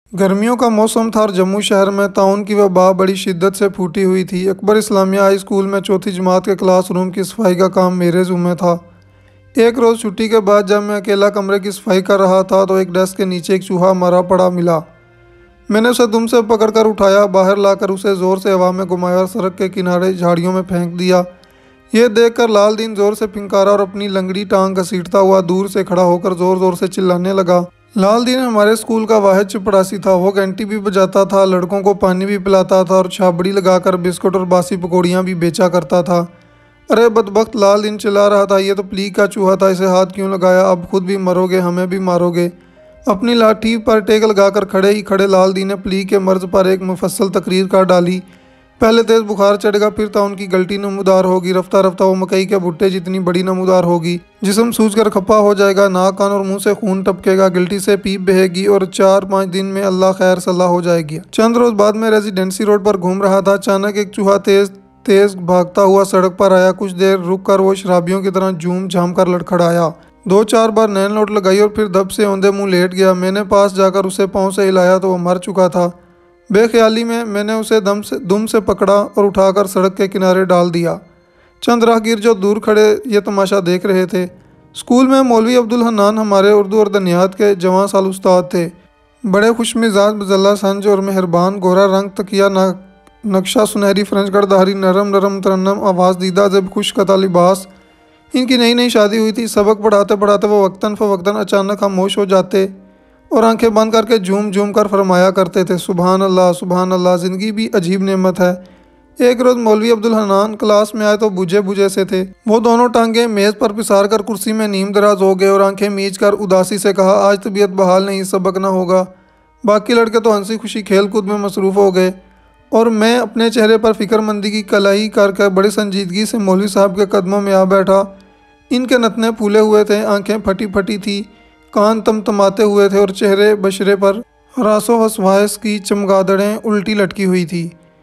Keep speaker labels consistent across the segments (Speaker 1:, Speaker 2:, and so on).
Speaker 1: गर्मियों का मौसम था और जम्मू शहर में ताउन की वबा बड़ी शिद्दत से फूटी हुई थी। अकबर इस्लामिया हाई स्कूल में चौथी जमात के क्लासरूम की सफाई का काम मेरे ज़िम्मे था। एक रोज़ छुट्टी के बाद जब मैं अकेला कमरे की सफाई कर रहा था तो एक डेस्क के नीचे एक चूहा मरा पड़ा मिला। मैंने उसे दुम से पकड़कर उठाया, बाहर लाकर उसे ज़ोर से हवा में घुमाया और सड़क के किनारे झाड़ियों में फेंक दिया। यह देखकर लालदीन ज़ोर से फिंकारा और अपनी लंगड़ी टांग घसीटता हुआ दूर से खड़ा होकर ज़ोर ज़ोर से चिल्लाने लगा। लालदीन हमारे स्कूल का वाहिद चपड़ासी था। वो घंटी भी बजाता था, लड़कों को पानी भी पिलाता था और छाबड़ी लगाकर बिस्कुट और बासी पकौड़ियाँ भी बेचा करता था। अरे बदबख्त, लालदीन चिल्ला रहा था, ये तो प्लीग का चूहा था, इसे हाथ क्यों लगाया? अब खुद भी मरोगे, हमें भी मारोगे। अपनी लाठी पर टेक लगाकर खड़े ही खड़े लालदीन ने प्लीग के मर्ज पर एक मुफस्सल तकरीर कर डाली। पहले तेज बुखार चढ़ेगा, फिर तो उनकी गलटी नमूदार होगी। रफ्ता रफ्ता वो मकई के भुट्टे जितनी बड़ी नमूदार होगी। जिस्म सूजकर खपा हो जाएगा, नाक कान और मुंह से खून टपकेगा, गिल्टी से पीप बहेगी और 4-5 दिन में अल्लाह खैर सलाह हो जाएगी। चंद रोज बाद में रेजिडेंसी रोड पर घूम रहा था। अचानक एक चूहा तेज तेज भागता हुआ सड़क पर आया। कुछ देर रुक कर वो शराबियों की तरह झूम झाम कर लड़खड़ाया। 2-4 बार नैन लोट लगाई और फिर दब से औंधे मुंह लेट गया। मैंने पास जाकर उसे पाँव से हिलाया तो वो मर चुका था। बेख्याली में मैंने उसे दुम से पकड़ा और उठाकर सड़क के किनारे डाल दिया। चंद राहगीर जो दूर खड़े ये तमाशा देख रहे थे। स्कूल में मौलवी अब्दुल हन्नान हमारे उर्दू और दनियात के जवां साल उस्ताद थे। बड़े खुश मिजाज, बजल्ला संज और मेहरबान, गोरा रंग, तकिया नक्शा सुनहरी फ्रेंच गढ़धारी, नरम नरम तरन्नम आवाज़, दीदा जब खुश कता लिबास। इनकी नई नई शादी हुई थी। सबक पढ़ाते पढ़ाते वो वक्तन फ़वक्तन अचानक खामोश हो जाते और आंखें बंद करके झूम झूम कर फरमाया करते थे, सुबहान अल्लाह, सुबहान अल्लाह, ज़िंदगी भी अजीब नेमत है। एक रोज़ मौलवी अब्दुल हन्नान क्लास में आए तो बुझे बुझे से थे। वो दोनों टांगे मेज़ पर पिसार कर कुर्सी में नीम दराज हो गए और आंखें मीच कर उदासी से कहा, आज तबीयत बहाल नहीं, सबक ना होगा। बाकी लड़के तो हंसी खुशी खेल कूद में मसरूफ़ हो गए और मैं अपने चेहरे पर फ़िक्रमंदी की कलाई करके बड़ी संजीदगी से मौलवी साहब के कदमों में आ बैठा। इनके नथने फूले हुए थे, आंखें फटी फटी थी, कान तमतमाते हुए थे और चेहरे बशरे पर हरासो वसवास की चमगादड़ें उल्टी लटकी हुई थी।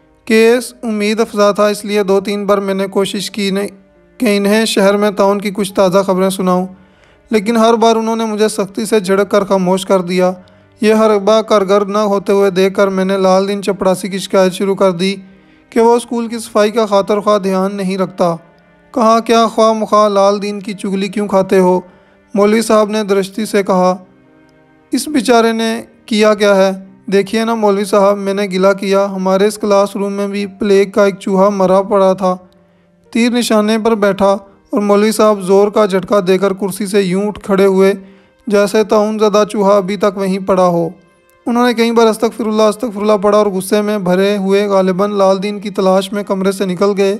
Speaker 1: केस उम्मीद अफजा था, इसलिए 2-3 बार मैंने कोशिश की कि इन्हें शहर में ताउन की कुछ ताज़ा खबरें सुनाऊं, लेकिन हर बार उन्होंने मुझे सख्ती से झिड़क कर खामोश कर दिया। यह हरबा कारगर न होते हुए देखकर मैंने लालदीन चपड़ासी की शिकायत शुरू कर दी कि वो स्कूल की सफाई का खातर ख्वाह ध्यान नहीं रखता। कहा, क्या ख्वाह मुख्वाह लालदीन की चुगली क्यों खाते हो? मौलवी साहब ने दृष्टि से कहा, इस बेचारे ने किया क्या है? देखिए ना मौलवी साहब, मैंने गिला किया। हमारे इस क्लासरूम में भी प्लेग का एक चूहा मरा पड़ा था, तीर निशाने पर बैठा। और मौलवी साहब ज़ोर का झटका देकर कुर्सी से यूं उठ खड़े हुए जैसे ताउन ज़दा चूहा अभी तक वहीं पड़ा हो। उन्होंने कई बार अस्तगफिरुल्लाह पढ़ा और गुस्से में भरे हुए गालिबन लालदीन की तलाश में कमरे से निकल गए।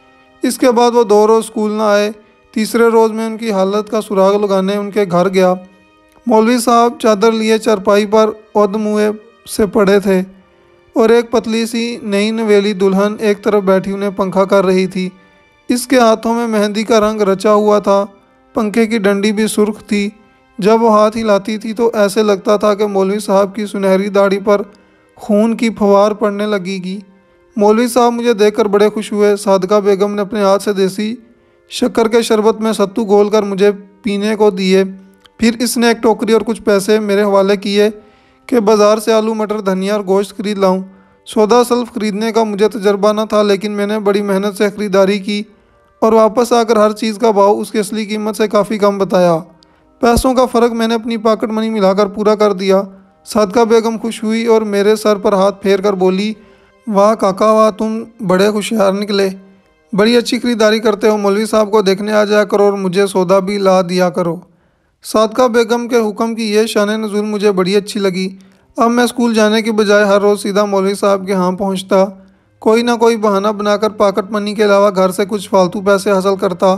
Speaker 1: इसके बाद वो 2 रोज़ स्कूल न आए। तीसरे रोज़ में उनकी हालत का सुराग लगाने उनके घर गया। मौलवी साहब चादर लिए चरपाई पर औद मुँह से पड़े थे और एक पतली सी नई नवेली दुल्हन एक तरफ बैठी उन्हें पंखा कर रही थी। इसके हाथों में मेहंदी का रंग रचा हुआ था, पंखे की डंडी भी सुर्ख थी। जब वो हाथ हिलाती थी तो ऐसे लगता था कि मौलवी साहब की सुनहरी दाढ़ी पर खून की फवार पड़ने लगेगी। मौलवी साहब मुझे देखकर बड़े खुश हुए। सादका बेगम ने अपने हाथ से देसी शक्कर के शरबत में सत्तू घोलकर मुझे पीने को दिए। फिर इसने एक टोकरी और कुछ पैसे मेरे हवाले किए कि बाज़ार से आलू मटर धनिया और गोश्त खरीद लाऊं। सौदा सल्फ खरीदने का मुझे तजर्बा न था, लेकिन मैंने बड़ी मेहनत से ख़रीदारी की और वापस आकर हर चीज़ का भाव उसकी असली कीमत से काफ़ी कम बताया। पैसों का फ़र्क मैंने अपनी पॉकेट मनी मिलाकर पूरा कर दिया। सादका बेगम खुश हुई और मेरे सर पर हाथ फेर कर बोली, वाह काका वाह, तुम बड़े होशियार निकले, बड़ी अच्छी खरीदारी करते हो। मौलवी साहब को देखने आ जाया करो और मुझे सौदा भी ला दिया करो। सादका बेगम के हुक्म की यह शान नज़ूल मुझे बड़ी अच्छी लगी। अब मैं स्कूल जाने के बजाय हर रोज़ सीधा मौलवी साहब के यहाँ पहुँचता, कोई ना कोई बहाना बनाकर पॉकेट मनी के अलावा घर से कुछ फालतू पैसे हासिल करता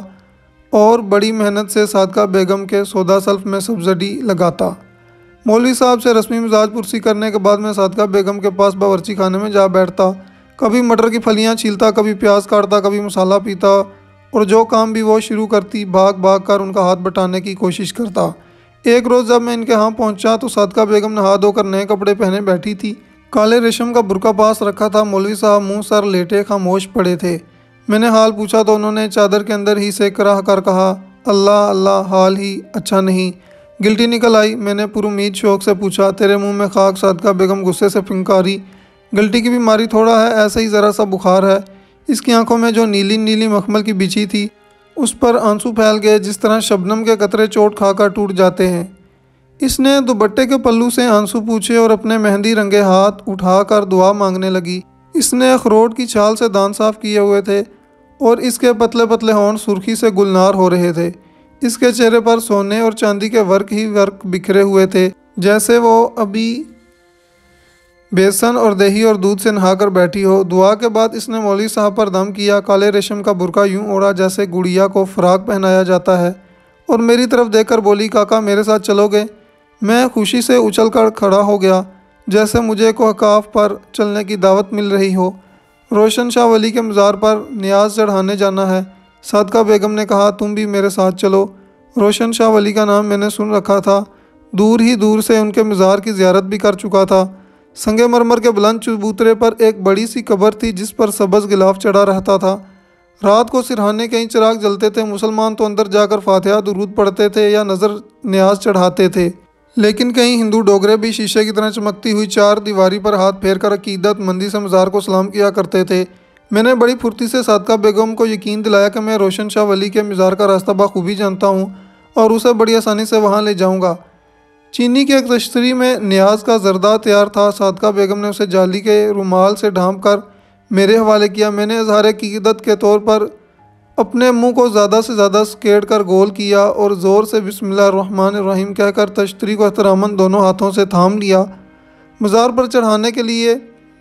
Speaker 1: और बड़ी मेहनत से सादका बेगम के सौदा सल्फ में सब्सिडी लगाता। मौलवी साहब से रस्मी मिजाज पुरसी करने के बाद मैं सादका बेगम के पास बावर्ची खाने में जा बैठता। कभी मटर की फलियां छीलता, कभी प्याज काटता, कभी मसाला पीता और जो काम भी वो शुरू करती भाग भाग कर उनका हाथ बटाने की कोशिश करता। एक रोज़ जब मैं इनके यहाँ पहुँचा तो सादका बेगम नहा धोकर नए कपड़े पहने बैठी थी। काले रेशम का बुर्का पास रखा था। मौलवी साहब मुँह सर लेटे खामोश पड़े थे। मैंने हाल पूछा तो उन्होंने चादर के अंदर ही से कराह कर कहा, अल्लाह अल्लाह, हाल ही अच्छा नहीं। गिल्टी निकल आई। मैंने पुरुमीद शौक से पूछा, तेरे मुंह में खाक? सादका बेगम गुस्से से फिंकारी, गिल्टी की बीमारी थोड़ा है, ऐसे ही ज़रा सा बुखार है। इसकी आंखों में जो नीली नीली मखमल की बिछी थी उस पर आंसू फैल गए, जिस तरह शबनम के कतरे चोट खाकर टूट जाते हैं। इसने दुपट्टे के पल्लू से आंसू पूछे और अपने मेहंदी रंगे हाथ उठाकर दुआ मांगने लगी। इसने अखरोट की छाल से दांत साफ किए हुए थे और इसके पतले पतले होंठ सुर्खी से गुलनार हो रहे थे। इसके चेहरे पर सोने और चांदी के वर्क ही वर्क बिखरे हुए थे, जैसे वो अभी बेसन और दही और दूध से नहाकर बैठी हो। दुआ के बाद इसने मौलवी साहब पर दम किया। काले रेशम का बुर्का यूं ओढ़ा जैसे गुड़िया को फ्राक पहनाया जाता है और मेरी तरफ देखकर बोली, काका मेरे साथ चलोगे? मैं खुशी से उछलकर खड़ा हो गया, जैसे मुझे कोहकाफ पर चलने की दावत मिल रही हो। रोशन शाह वली के मज़ार पर न्याज चढ़ाने जाना है। सादका बेगम ने कहा, तुम भी मेरे साथ चलो। रोशन शाह वली का नाम मैंने सुन रखा था, दूर ही दूर से उनके मज़ार की ज़ियारत भी कर चुका था। संगमरमर के बुलंद चबूतरे पर एक बड़ी सी कब्र थी जिस पर सब्ज़ गिलाफ चढ़ा रहता था। रात को सिरहाने कई चिराग जलते थे। मुसलमान तो अंदर जाकर फातिहा दुरूद पढ़ते थे या नज़र न्याज चढ़ाते थे, लेकिन कई हिंदू डोगरे भी शीशे की तरह चमकती हुई चार दीवारी पर हाथ फेर कर अकीदत मंदी से मज़ार को सलाम किया करते थे। मैंने बड़ी फुर्ती से सादका बेगम को यकीन दिलाया कि मैं रोशन शाह वली के मज़ार का रास्ता बखूबी जानता हूँ और उसे बड़ी आसानी से वहाँ ले जाऊँगा। चीनी के एक तश्तरी में न्याज का जर्दा तैयार था। सादका बेगम ने उसे जाली के रुमाल से ढांप कर मेरे हवाले किया। मैंने इज़हार अकीदत के तौर पर अपने मुंह को ज़्यादा से ज़्यादा स्केट कर गोल किया और ज़ोर से बिस्मिल्लाहिर्रहमानिर्रहीम कहकर तश्तरी को एहतरामन दोनों हाथों से थाम लिया। मज़ार पर चढ़ाने के लिए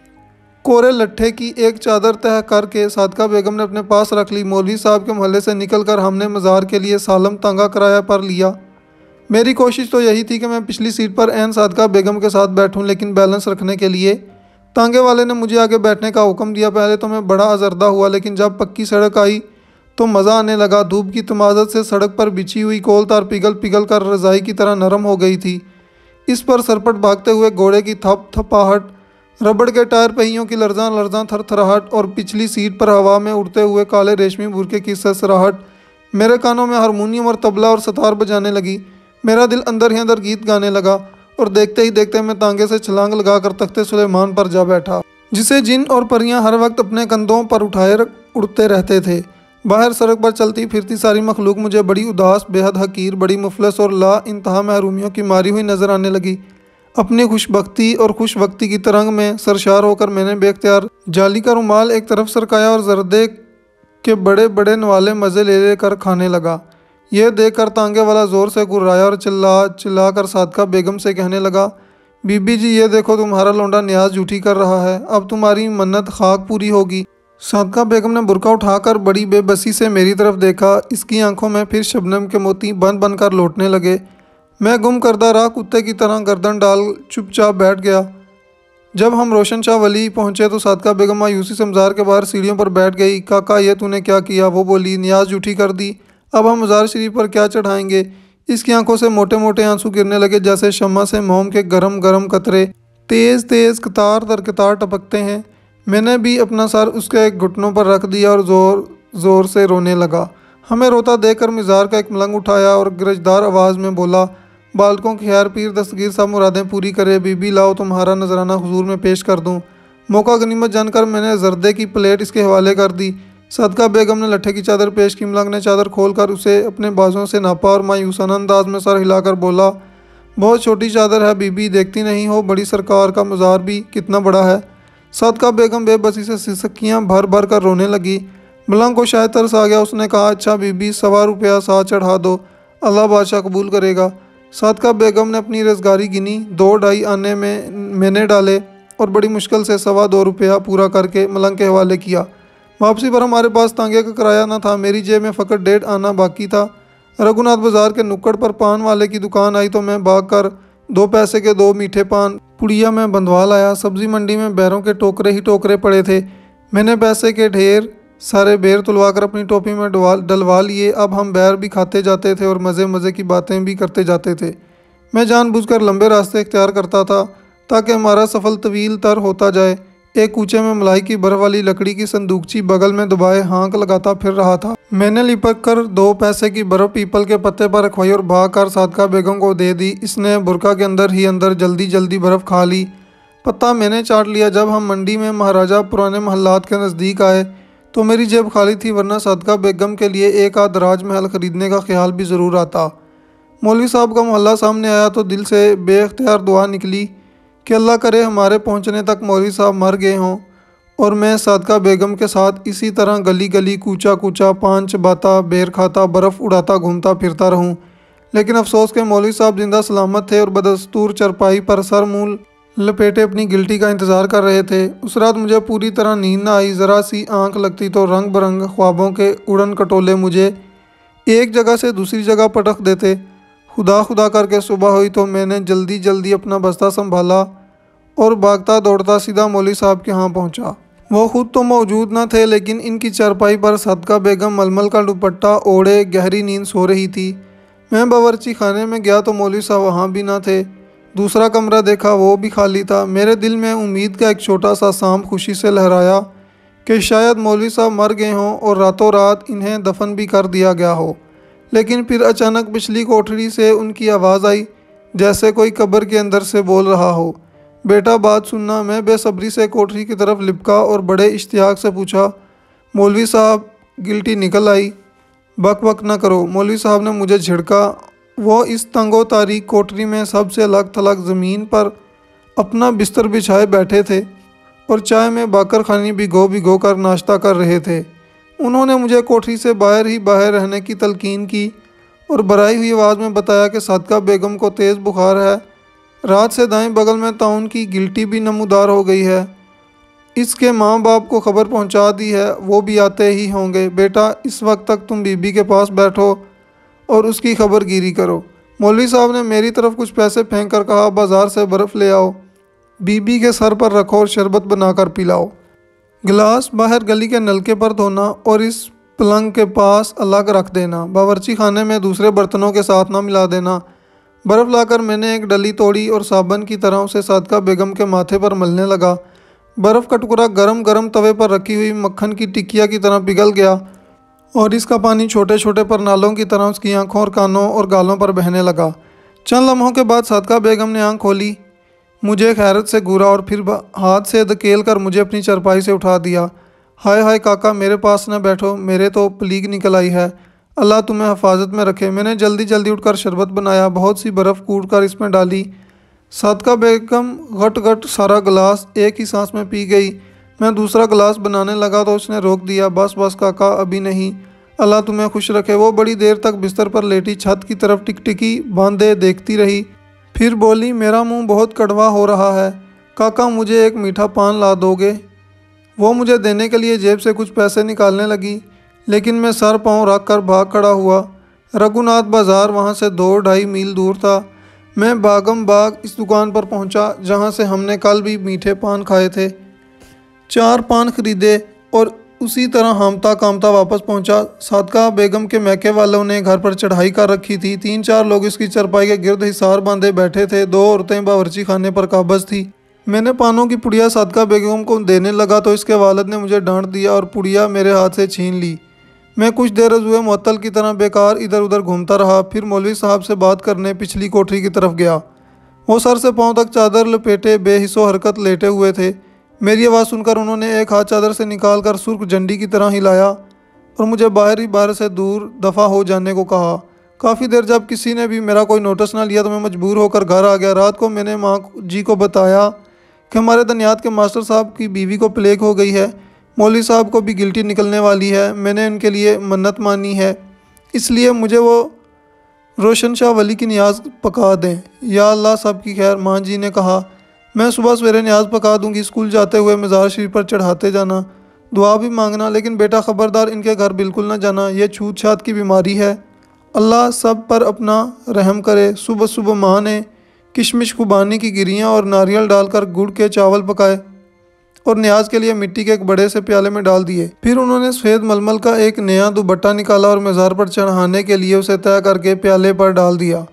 Speaker 1: कोरे लट्ठे की एक चादर तह करके सादका बेगम ने अपने पास रख ली। मौलवी साहब के मोहल्ले से निकलकर हमने मज़ार के लिए सालम तांगा किराया पर लिया। मेरी कोशिश तो यही थी कि मैं पिछली सीट पर ऐन सादका बेगम के साथ बैठूं, लेकिन बैलेंस रखने के लिए तांगे वाले ने मुझे आगे बैठने का हुक्म दिया। पहले तो मैं बड़ा अजरदा हुआ, लेकिन जब पक्की सड़क आई तो मज़ा आने लगा। धूप की तमाज़त से सड़क पर बिछी हुई कोल तार पिघल पिघल कर रज़ाई की तरह नरम हो गई थी। इस पर सरपट भागते हुए घोड़े की थप थपाहट, रबड़ के टायर पहियों की लर्जा लर्जा थरथराहट और पिछली सीट पर हवा में उड़ते हुए काले रेशमी बुरके की सरसराहट मेरे कानों में हारमोनियम और तबला और सतार बजाने लगी। मेरा दिल अंदर ही अंदर गीत गाने लगा और देखते ही देखते मैं तांगे से छलांग लगाकर तख्ते सुलेमान पर जा बैठा, जिसे जिन और परियां हर वक्त अपने कंधों पर उठाए उड़ते रहते थे। बाहर सड़क पर चलती फिरती सारी मखलूक मुझे बड़ी उदास, बेहद हकीर, बड़ी मुफलस और ला इंतहा महरूमियों की मारी हुई नजर आने लगी। अपनी खुशबख्ती और खुशवक्ती की तरंग में सरशार होकर मैंने बेख्तियार जाली का रुमाल एक तरफ सरकाया और जर्दे के बड़े बड़े नवाले मज़े ले लेकर खाने लगा। यह देखकर तांगे वाला ज़ोर से गुर्राया और चिल्ला कर सादका बेगम से कहने लगा, बीबी जी ये देखो तुम्हारा लौंडा न्याज झूठी कर रहा है, अब तुम्हारी मन्नत खाक पूरी होगी। सादका बेगम ने बुर्का उठाकर बड़ी बेबसी से मेरी तरफ देखा। इसकी आंखों में फिर शबनम के मोती बन बन कर लौटने लगे। मैं गुम करदा रहा कुत्ते की तरह गर्दन डाल चुपचाप बैठ गया। जब हम रोशन शाह वली पहुंचे तो सादका बेगम मायूसी से मज़ार के बाहर सीढ़ियों पर बैठ गई। काका ये तूने क्या किया? वो बोली, न्याज झूठी कर दी, अब हम मज़ार शरीफ पर क्या चढ़ाएंगे? इसकी आंखों से मोटे मोटे आंसू गिरने लगे, जैसे शम्मा से मोम के गरम गरम कतरे तेज़ तेज़ कतार दर कतार टपकते हैं। मैंने भी अपना सर उसके घुटनों पर रख दिया और ज़ोर ज़ोर से रोने लगा। हमें रोता देखकर मिज़ार का एक मलंग उठाया और गरजदार आवाज़ में बोला, बालकों की खैर पीर दस्तगीर सब मुरादें पूरी करे, बीबी लाओ तुम्हारा नजराना हुजूर में पेश कर दूँ। मौका गनीमत जानकर मैंने जर्दे की प्लेट इसके हवाले कर दी। सादका बेगम ने लट्ठे की चादर पेश की। मलंग ने चादर खोलकर उसे अपने बाजों से नापा और मायूसाना अंदाज में सर हिलाकर बोला, बहुत छोटी चादर है बीबी, देखती नहीं हो बड़ी सरकार का मज़ार भी कितना बड़ा है। सादका बेगम बेबसी से सिसकियाँ भर भर कर रोने लगी। मलंग को शायद तरस आ गया। उसने कहा, अच्छा बीबी, 1.25 रुपया साथ चढ़ा दो, अल्लाह बादशाह कबूल करेगा। सादका बेगम ने अपनी रोजगारी गिनी। 2-2.5 आने में मैंने डाले और बड़ी मुश्किल से 2.25 रुपया पूरा करके मलंग के हवाले किया। वापसी पर हमारे पास तांगे का किराया न था। मेरी जेब में फ़कत 1.5 आना बाकी था। रघुनाथ बाज़ार के नुक्कड़ पर पान वाले की दुकान आई तो मैं भाग कर 2 पैसे के 2 मीठे पान पुड़िया में बंधवा लाया। सब्ज़ी मंडी में बैरों के टोकरे ही टोकरे पड़े थे। मैंने पैसे के ढेर सारे बेर तुलवाकर अपनी टोपी में डलवा लिए। अब हम बैर भी खाते जाते थे और मज़े मज़े की बातें भी करते जाते थे। मैं जानबूझकर लंबे रास्ते इख्तियार करता था ताकि हमारा सफ़र तवील तर होता जाए। एक कूचे में मलाई की बर्फ वाली लकड़ी की संदूकची बगल में दबाए हाँक लगाता फिर रहा था। मैंने लिपक कर 2 पैसे की बर्फ पीपल के पत्ते पर रखवाई और भाग कर सादका बेगम को दे दी। इसने बुरका के अंदर ही अंदर जल्दी जल्दी बर्फ खा ली। पत्ता मैंने चाट लिया। जब हम मंडी में महाराजा पुराने महल्लात के नज़दीक आए तो मेरी जेब खाली थी, वरना सादका बेगम के लिए एक आध राजमहल खरीदने का ख्याल भी ज़रूर आता। मौलवी साहब का मोहल्ला सामने आया तो दिल से बेख्तियार दुआ निकली कि अल्लाह करे हमारे पहुंचने तक मौलवी साहब मर गए हों और मैं सादका बेगम के साथ इसी तरह गली गली कूचा कूचा पान चबाता बेर खाता बर्फ़ उड़ाता घूमता फिरता रहूं। लेकिन अफसोस के मौलवी साहब जिंदा सलामत थे और बदस्तूर चरपाई पर सर मुंह लपेटे अपनी गिल्टी का इंतज़ार कर रहे थे। उस रात मुझे पूरी तरह नींद न आई। ज़रा सी आंख लगती तो रंग बरंग ख्वाबों के उड़न कटोले मुझे एक जगह से दूसरी जगह पटक देते। खुदा खुदा करके सुबह हुई तो मैंने जल्दी जल्दी अपना बस्ता संभाला और भागता दौड़ता सीधा मौलवी साहब के यहाँ पहुँचा। वो खुद तो मौजूद न थे, लेकिन इनकी चारपाई पर सादका बेगम मलमल का दुपट्टा ओढ़े गहरी नींद सो रही थी। मैं बावर्ची खाने में गया तो मौलवी साहब वहाँ भी न थे। दूसरा कमरा देखा, वो भी खाली था। मेरे दिल में उम्मीद का एक छोटा सा सांप खुशी से लहराया कि शायद मौलवी साहब मर गए हों और रातों रात इन्हें दफन भी कर दिया गया हो। लेकिन फिर अचानक पिछली कोठरी से उनकी आवाज़ आई, जैसे कोई कब्र के अंदर से बोल रहा हो, बेटा बात सुनना। मैं बेसब्री से कोठरी की तरफ लिपका और बड़े इश्तियाक से पूछा, मौलवी साहब गिल्टी निकल आई? बक बक न करो, मौलवी साहब ने मुझे झिड़का। वो इस तंगो तारीक कोठरी में सबसे अलग थलग ज़मीन पर अपना बिस्तर बिछाए बैठे थे और चाय में बाकर खानी भिगो कर नाश्ता कर रहे थे। उन्होंने मुझे कोठरी से बाहर ही बाहर रहने की तलकीन की और बराई हुई आवाज़ में बताया कि सादका बेगम को तेज़ बुखार है। रात से दाएं बगल में ताउन की गिल्टी भी नमूदार हो गई है। इसके माँ बाप को खबर पहुंचा दी है, वो भी आते ही होंगे। बेटा इस वक्त तक तुम बीबी के पास बैठो और उसकी खबर गिरी करो। मौलवी साहब ने मेरी तरफ कुछ पैसे फेंक कर कहा, बाज़ार से बर्फ़ ले आओ, बीबी के सर पर रखो और शरबत बनाकर पिलाओ। गिलास बाहर गली के नलके पर धोना और इस पलंग के पास अलग रख देना। बावर्ची खाने में दूसरे बर्तनों के साथ ना मिला देना। बर्फ़ लाकर मैंने एक डली तोड़ी और साबन की तरह उसे सादका बेगम के माथे पर मलने लगा। बर्फ़ का टुकड़ा गरम गरम तवे पर रखी हुई मक्खन की टिकिया की तरह पिघल गया और इसका पानी छोटे छोटे परनालों की तरह उसकी आंखों और कानों और गालों पर बहने लगा। चंद लम्हों के बाद सादका बेगम ने आंख खोली, मुझे खैरत से घूरा और फिर हाथ से धकेल कर मुझे अपनी चारपाई से उठा दिया। हाय हाय काका, मेरे पास न बैठो, मेरे तो प्लीग निकल आई है, अल्लाह तुम्हें हिफाजत में रखे। मैंने जल्दी जल्दी उठकर शरबत बनाया, बहुत सी बर्फ़ कूट कर इसमें डाली। सादका बेगम घट घट सारा गिलास एक ही सांस में पी गई। मैं दूसरा गिलास बनाने लगा तो उसने रोक दिया। बस बस काका, अभी नहीं, अल्लाह तुम्हें खुश रखे। वो बड़ी देर तक बिस्तर पर लेटी छत की तरफ टिकटिकी बांधे देखती रही, फिर बोली, मेरा मुंह बहुत कड़वा हो रहा है, काका मुझे एक मीठा पान ला दोगे? वो मुझे देने के लिए जेब से कुछ पैसे निकालने लगी, लेकिन मैं सर पाँव रख कर भाग खड़ा हुआ। रघुनाथ बाज़ार वहाँ से 2-2.5 मील दूर था। मैं भागम भाग इस दुकान पर पहुँचा जहाँ से हमने कल भी मीठे पान खाए थे। 4 पान खरीदे और उसी तरह हामता कामता वापस पहुंचा। सादका बेगम के मैके वालों ने घर पर चढ़ाई कर रखी थी। 3-4 लोग इसकी चरपाई के गिर्द हिसार बांधे बैठे थे। 2 औरतें बावर्ची खाने पर काबज थी। मैंने पानों की पुड़िया सादका बेगम को देने लगा तो इसके वालिद ने मुझे डांट दिया और पुड़िया मेरे हाथ से छीन ली। मैं कुछ देर रजुए मुअत्तल की तरह बेकार इधर उधर घूमता रहा। फिर मौलवी साहब से बात करने पिछली कोठरी की तरफ गया। वो सर से पाँव तक चादर लपेटे बेहिस्सो हरकत लेटे हुए थे। मेरी आवाज़ सुनकर उन्होंने एक हाथ चादर से निकाल कर सुर्ख झंडी की तरह हिलाया और मुझे बाहर ही बाहर से दूर दफ़ा हो जाने को कहा। काफ़ी देर जब किसी ने भी मेरा कोई नोटिस ना लिया तो मैं मजबूर होकर घर आ गया। रात को मैंने माँ जी को बताया कि हमारे दनियात के मास्टर साहब की बीवी को प्लेग हो गई है, मौलवी साहब को भी गिल्टी निकलने वाली है। मैंने उनके लिए मन्नत मानी है, इसलिए मुझे वो रोशन शाह वली की न्याज पका दें। या अल्लाह सब की खैर, माँ जी ने कहा। मैं सुबह सवेरे न्याज पका दूंगी। स्कूल जाते हुए मज़ार शरीफ पर चढ़ाते जाना, दुआ भी मांगना, लेकिन बेटा ख़बरदार इनके घर बिल्कुल न जाना, ये छूत छात की बीमारी है। अल्लाह सब पर अपना रहम करे। सुबह सुबह माँ ने किशमिश खुबानी की गिरियाँ और नारियल डालकर गुड़ के चावल पकाए और न्याज के लिए मिट्टी के एक बड़े से प्याले में डाल दिए। फिर उन्होंने सफ़ेद मलमल का एक नया दुपट्टा निकाला और मज़ार पर चढ़ाने के लिए उसे तय करके प्याले पर डाल दिया।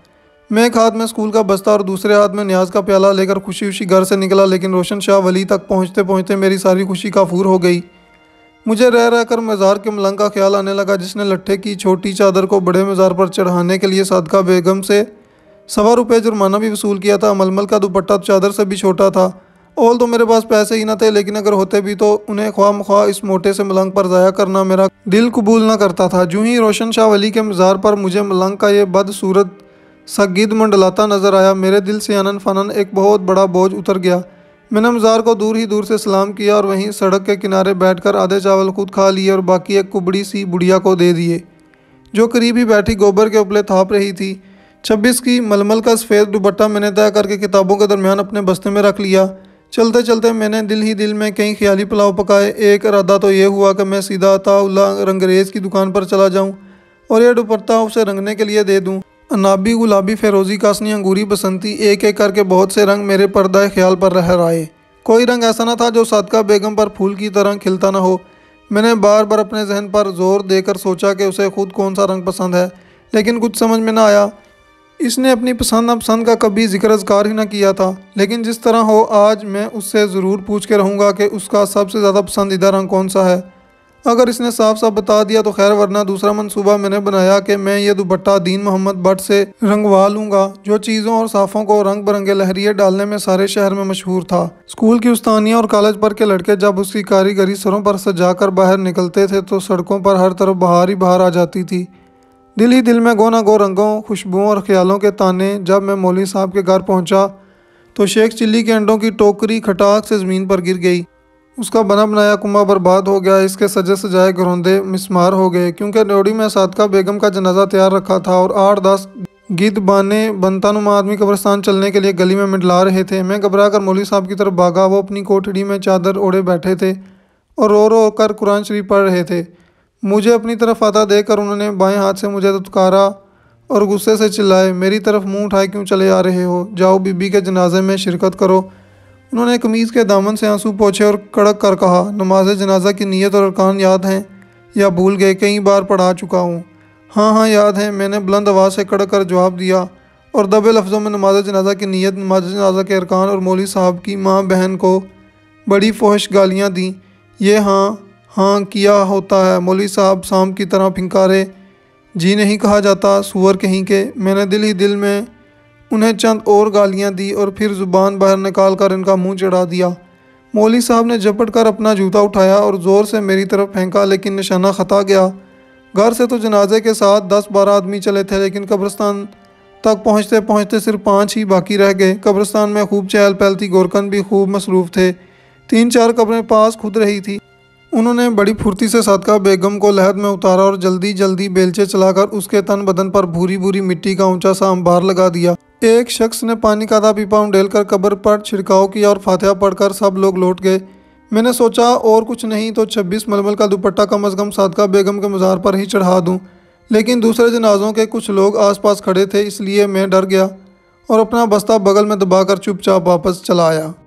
Speaker 1: मैं एक हाथ में स्कूल का बस्ता और दूसरे हाथ में न्याज का प्याला लेकर खुशी खुशी घर से निकला, लेकिन रोशन शाह वली तक पहुँचते पहुँचते मेरी सारी खुशी काफूर हो गई। मुझे रह रहकर मज़ार के मलंग का ख्याल आने लगा, जिसने लट्ठे की छोटी चादर को बड़े मज़ार पर चढ़ाने के लिए सादका बेगम से ₹1.25 जुर्माना भी वसूल किया था। मलमल का दुपट्टा चादर से भी छोटा था। ऑल तो मेरे पास पैसे ही न थे, लेकिन अगर होते भी तो उन्हें ख्वाह इस मोटे से मलंग पर ज़ाया करना मेरा दिल कबूल न करता था। यूं ही रोशन शाह वली के मज़ार पर मुझे मलंग का ये बदसूरत सा गिद्ध मंडलाता नजर आया। मेरे दिल से अनन फनन एक बहुत बड़ा बोझ उतर गया। मैंने मज़ार को दूर ही दूर से सलाम किया और वहीं सड़क के किनारे बैठकर आधे चावल खुद खा लिए और बाकी एक कुबड़ी सी बुढ़िया को दे दिए, जो करीब ही बैठी गोबर के उपले थाप रही थी। 26 की मलमल का सफ़ेद दुपट्टा मैंने तय करके किताबों के दरमियान अपने बस्ते में रख लिया। चलते चलते मैंने दिल ही दिल में कई ख्याली पुलाव पकाए। एक इरादा तो ये हुआ कि मैं सीधा अताउल्ला रंगरेज़ की दुकान पर चला जाऊं और यह दुपट्टा उसे रंगने के लिए दे दूं। अनाबी, गुलाबी, फेरोज़ी, कासनी, अंगूरी, बसंती, एक एक करके बहुत से रंग मेरे पर्दा ख्याल पर लहराए। कोई रंग ऐसा न था जो सादका बेगम पर फूल की तरह खिलता न हो। मैंने बार बार अपने जहन पर जोर देकर सोचा कि उसे खुद कौन सा रंग पसंद है, लेकिन कुछ समझ में न आया। इसने अपनी पसंद नापसंद का कभी जिक्र अज़कार ही न किया था, लेकिन जिस तरह हो आज मैं उससे ज़रूर पूछ के रहूँगा कि उसका सबसे ज़्यादा पसंदीदा रंग कौन सा है। अगर इसने साफ साफ बता दिया तो खैर, वरना दूसरा मंसूबा मैंने बनाया कि मैं ये दुपट्टा दीन मोहम्मद भट्ट से रंगवा लूँगा, जो चीज़ों और साफ़ों को रंग बिरंगे लहरिए डालने में सारे शहर में मशहूर था। स्कूल की उस्तानियाँ और कॉलेज पर के लड़के जब उसकी कारीगरी सरों पर सजाकर बाहर निकलते थे तो सड़कों पर हर तरफ बहार ही बहार आ जाती थी। दिल ही दिल में गो ना गो रंगों, खुशबुओं और ख्यालों के ताने। जब मैं मौलवी साहब के घर पहुंचा तो शेख चिल्ली के अंडों की टोकरी खटाक से ज़मीन पर गिर गई। उसका बना बनाया कुआं बर्बाद हो गया। इसके सजे सजाए घरौंदे मिस्मार हो गए, क्योंकि ड्योढ़ी में सादका बेगम का जनाजा तैयार रखा था और 8-10 गिद्ध बाने बनतानुमा आदमी कब्रिस्तान चलने के लिए गली में मिडला रहे थे। मैं घबरा कर मौलवी साहब की तरफ भागा। वो अपनी कोठड़ी में चादर ओढ़े बैठे थे और रो रो कर कुरान शरीफ पढ़ रहे थे। मुझे अपनी तरफ आता देखकर उन्होंने बाएं हाथ से मुझे दुत्कारा और गुस्से से चिल्लाए, मेरी तरफ मुंह उठाए क्यों चले आ रहे हो? जाओ बीबी के जनाजे में शिरकत करो। उन्होंने कमीज़ के दामन से आंसू पोंछे और कड़क कर कहा, नमाज जनाजा की नीयत और अरकान याद हैं या भूल गए? कई बार पढ़ा चुका हूँ। हाँ हाँ याद है, मैंने बुलंद आवाज़ से कड़क कर जवाब दिया और दबे लफ्ज़ों में नमाज जनाजा की नीयत, नमाज जनाजा के अरकान और मौलवी साहब की माँ बहन को बड़ी फोहश गालियाँ दी। ये हाँ हाँ किया होता है। मौलवी साहब सांप की तरह फिंकारे, जी नहीं कहा जाता सुअर कहीं के। मैंने दिल ही दिल में उन्हें चंद और गालियां दी और फिर ज़ुबान बाहर निकाल कर इनका मुंह चढ़ा दिया। मौलवी साहब ने झपट कर अपना जूता उठाया और ज़ोर से मेरी तरफ फेंका, लेकिन निशाना खता गया। घर से तो जनाजे के साथ 10-12 आदमी चले थे, लेकिन कब्रिस्तान तक पहुँचते पहुँचते सिर्फ 5 ही बाकी रह गए। कब्रिस्तान में खूब चहल पहल थी, गोरकन भी खूब मसरूफ़ थे। 3-4 कब्रें पास खुद रही थी। उन्होंने बड़ी फुर्ती से सादका बेगम को लहद में उतारा और जल्दी जल्दी बेलचे चलाकर उसके तन बदन पर भूरी भूरी मिट्टी का ऊंचा सा अंबार लगा दिया। एक शख्स ने पानी का आधा पीपा उंडेल कर कब्र पर छिड़काव किया और फातिहा पढ़कर सब लोग लौट गए। मैंने सोचा और कुछ नहीं तो 26 मलमल का दुपट्टा कम अज़ कम सादका बेगम के मज़ार पर ही चढ़ा दूँ, लेकिन दूसरे जनाजों के कुछ लोग आसपास खड़े थे, इसलिए मैं डर गया और अपना बस्ता बगल में दबाकर चुपचाप वापस चला आया।